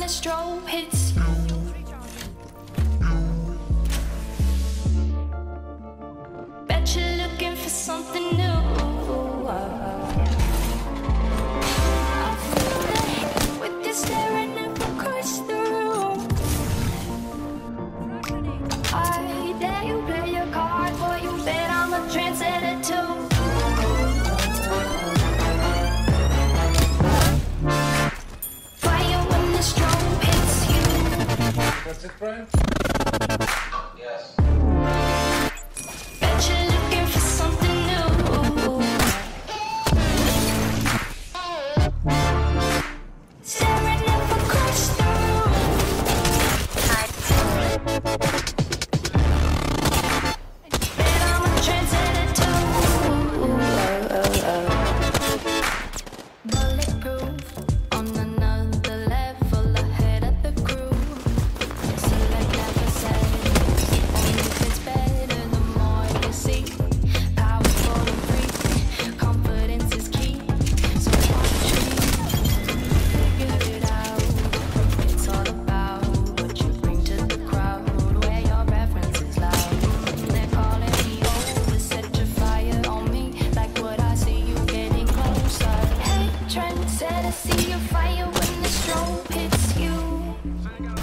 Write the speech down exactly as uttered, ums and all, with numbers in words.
strobe hits. Bet you're looking for something new. With you staring across the room, I dare you play your card, boy. You bet I'm a trendsetter too. That's it, Brian? Yes. Bet you're looking for something new. Staring up across the room. Bet I'm a trendsetter too. Bulletproof on another level ahead of the crew. See your fire when the strobe hits you.